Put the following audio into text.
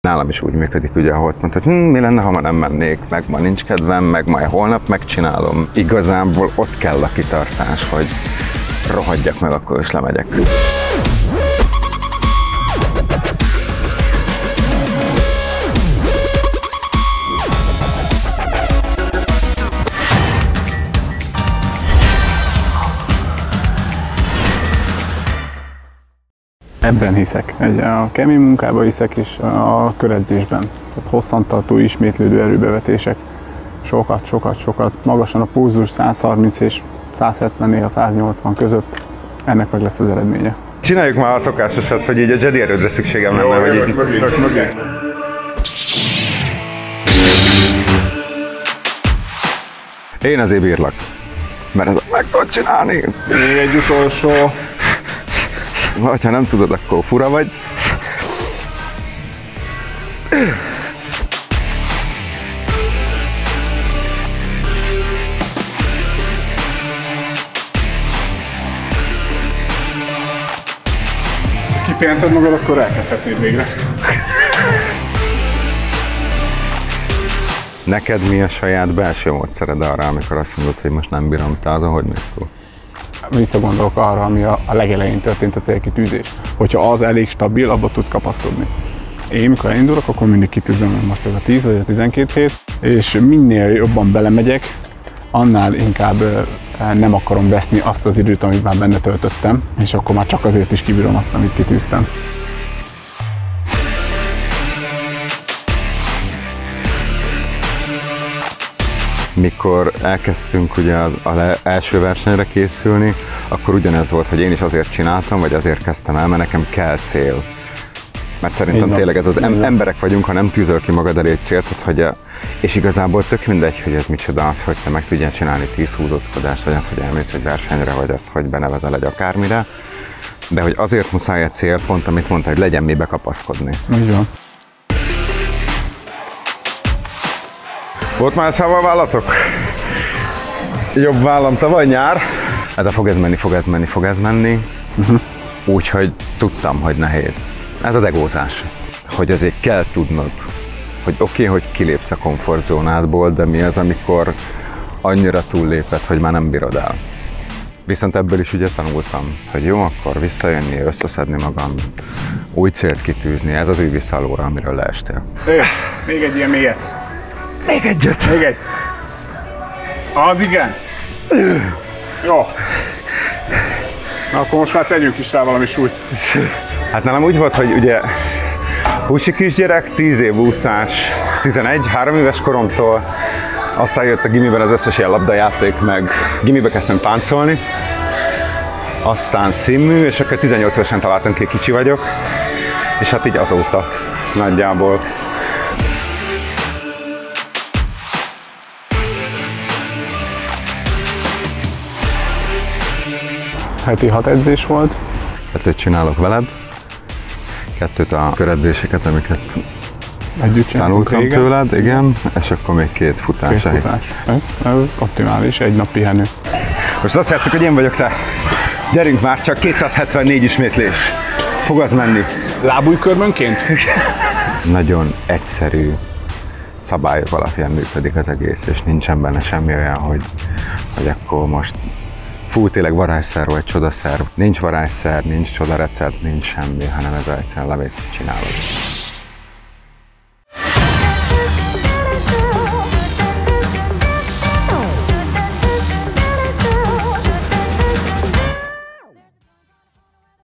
Nálam is úgy működik, ugye, ahol mondtad, mi lenne, ha ma nem mennék, meg ma nincs kedvem, meg majd holnap megcsinálom. Igazából ott kell a kitartás, hogy rohadjak meg, akkor is lemegyek. Ebben hiszek, a kemény munkában hiszek, és a köredzésben. Tehát hosszantartó, ismétlődő erőbevetések. Sokat, magasan a pulzus 130 és 170 néha 180 között. Ennek meg lesz az eredménye. Csináljuk már a szokásosat, hogy így a Jedi erődre szükségem lenne, hogy így... Mögé. Én azért bírlak, mert ezt meg tudod csinálni. Még egy utolsó. Vagy ha nem tudod, akkor fura vagy. Ha kipihented magad, akkor elkezdhetnéd végre. Neked mi a saját belső módszered arra, amikor azt mondod, hogy most nem bírom, te azon hogy mész túl? Visszagondolok arra, ami a legelején történt a célkitűzés. Hogyha az elég stabil, abba tudsz kapaszkodni. Én mikor elindulok, akkor mindig kitűzöm, hogy most ez a 10 vagy a 12 hét, és minél jobban belemegyek, annál inkább nem akarom veszni azt az időt, amit már benne töltöttem, és akkor már csak azért is kibírom azt, amit kitűztem. Mikor elkezdtünk ugye az első versenyre készülni, akkor ugyanez volt, hogy én is azért csináltam, vagy azért kezdtem el, mert nekem kell cél. Mert szerintem tényleg ez az emberek vagyunk, ha nem tűzöl ki magad elé egy célt, hogy és igazából tök mindegy, hogy ez micsoda az, hogy te meg tudjál csinálni 10 húzóckodást, vagy az, hogy elmész egy versenyre, vagy az, hogy benevezel egy akármire, de hogy azért muszáj egy cél, pont amit mondtál, hogy legyen mibe kapaszkodni. Úgy van. Volt már szavavállatok? Jobb vállam tavaly nyár. Ez a fog ez menni. Úgyhogy tudtam, hogy nehéz. Ez az egózás. Hogy azért kell tudnod, hogy oké, hogy kilépsz a komfortzónádból, de mi az, amikor annyira túlléped, hogy már nem bírod el. Viszont ebből is ugye tanultam, hogy jó, akkor visszajönni, összeszedni magam, új célt kitűzni, ez az ő visszalóra, amiről leestél. És még egy ilyen mélyet. Még egyet! Még egy. Az igen. Jó. Na, akkor most már tegyünk is rá valami súlyt. Hát nálam úgy volt, hogy ugye húsi kisgyerek, 10 év úszás, 11, 3 éves koromtól, aztán jött a gimiben az összes ilyen labdajáték, meg gimibe kezdtem táncolni, aztán színmű, és akkor 18 évesen találtam ki, kicsi vagyok, és hát így azóta nagyjából. Heti 6 edzés volt. 2 csinálok veled, 2 a köredzéseket, amiket Együtt tanultam tőled, igen, és akkor még 2 futás. Ez optimális, egy nap pihenő. Most azt játszok, hogy én vagyok te. Gyerünk már, csak 274 ismétlés. Fog az menni. Lábújkörmönként? Nagyon egyszerű szabályok alapján működik az egész, és nincsen benne semmi olyan, hogy akkor most fú, tényleg varázsszer vagy csodaszer. Nincs varázsszer, nincs csodarecept, nincs semmi, hanem ez egyszerűen lemész, csinálod.